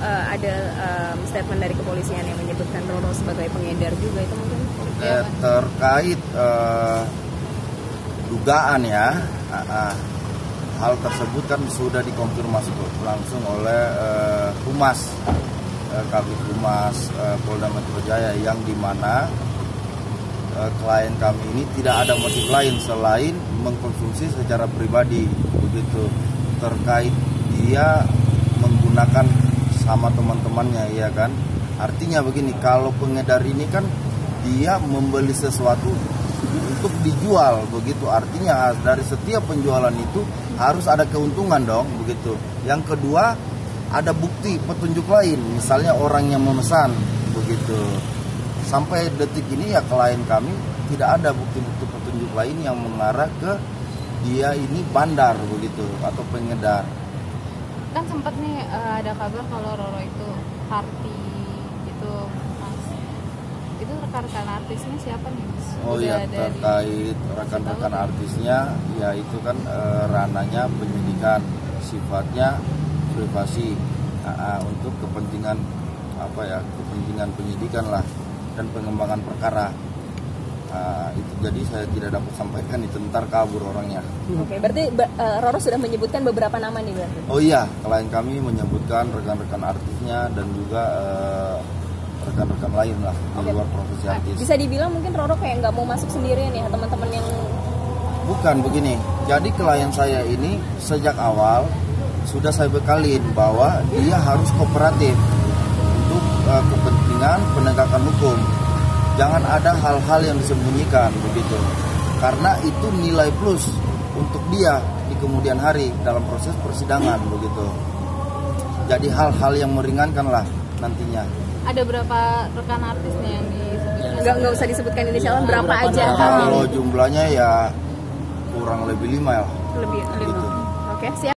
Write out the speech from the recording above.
ada statement dari kepolisian yang menyebutkan Roro sebagai pengedar juga, itu mungkin terkait dugaan ya, hal tersebut kan sudah dikonfirmasi langsung oleh Humas Kabid Humas Polda Metro Jaya, yang dimana klien kami ini tidak ada motif lain selain mengkonsumsi secara pribadi begitu, terkait dia menggunakan sama teman-temannya, ya kan. Artinya begini, kalau pengedar ini kan dia membeli sesuatu untuk dijual begitu, artinya dari setiap penjualan itu harus ada keuntungan dong begitu. Yang kedua, ada bukti petunjuk lain, misalnya orang yang memesan begitu. Sampai detik ini ya klien kami tidak ada bukti-bukti petunjuk lain yang mengarah ke dia ini bandar begitu atau pengedar. Kan sempat nih ada kabar kalau Roro itu party gitu, Mas. Itu rekan-rekan artisnya siapa nih, Mas? Oh iya, terkait rekan-rekan artisnya ya itu kan ranahnya penyidikan, sifatnya privasi, untuk kepentingan kepentingan penyidikan lah dan pengembangan perkara. Itu jadi saya tidak dapat sampaikan itu, ntar kabur orangnya. Oke, berarti Roro sudah menyebutkan beberapa nama nih berarti? Oh iya, klien kami menyebutkan rekan-rekan artisnya dan juga rekan-rekan lain lah di luar profesi artis. Bisa dibilang mungkin Roro kayak nggak mau masuk sendirian ya, teman-teman yang... Bukan begini, jadi klien saya ini sejak awal sudah saya bekalin bahwa dia harus kooperatif untuk kepentingan penegakan hukum. Jangan ada hal-hal yang disembunyikan begitu, karena itu nilai plus untuk dia di kemudian hari dalam proses persidangan begitu. Jadi hal-hal yang meringankan lah nantinya. Ada berapa rekan artisnya yang disebutkan? Nggak usah disebutkan inisialnya, berapa aja? Kalau jumlahnya ya kurang lebih 5 ya. Lebih. Gitu. Oke, siap.